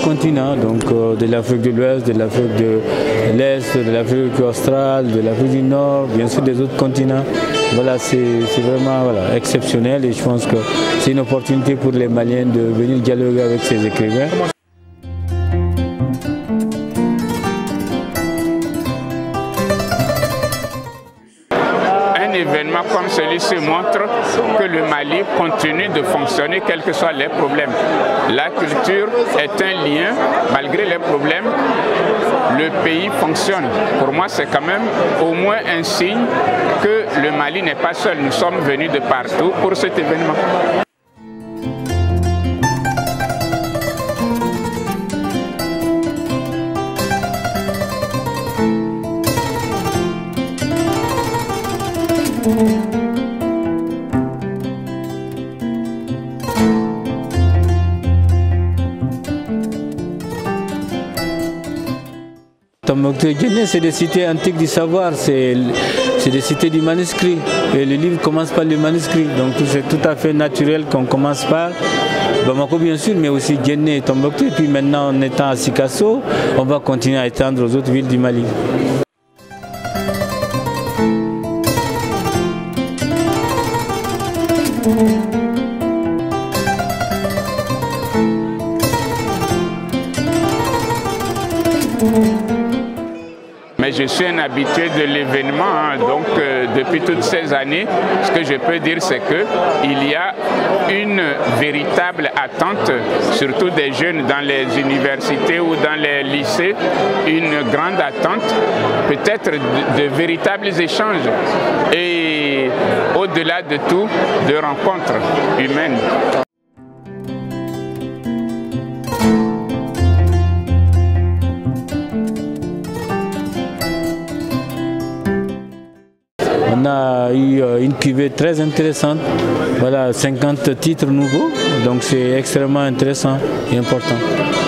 continents, donc de l'Afrique de l'Ouest, de l'Afrique de l'Est, de l'Afrique australe, de l'Afrique du Nord, bien sûr des autres continents. Voilà, c'est vraiment exceptionnel et je pense que c'est une opportunité pour les Maliens de venir dialoguer avec ces écrivains. Un événement comme celui-ci montre que le Mali continue de fonctionner quels que soient les problèmes. La culture est un lien, malgré les problèmes, le pays fonctionne. Pour moi, c'est quand même au moins un signe que le Mali n'est pas seul. Nous sommes venus de partout pour cet événement. Tombouctou et Djenné, c'est des cités antiques du savoir, c'est des cités du manuscrit. Et le livre commence par le manuscrit, donc c'est tout à fait naturel qu'on commence par Bamako bien sûr, mais aussi Djenné et Tombouctou. Et puis maintenant, en étant à Sikasso, on va continuer à étendre aux autres villes du Mali. Mais je suis un habitué de l'événement, donc depuis toutes ces années, ce que je peux dire c'est qu'il y a une véritable attente, surtout des jeunes dans les universités ou dans les lycées, une grande attente, peut-être de véritables échanges et au-delà de tout, de rencontres humaines. On a eu une cuvée très intéressante, voilà, 50 titres nouveaux, donc c'est extrêmement intéressant et important.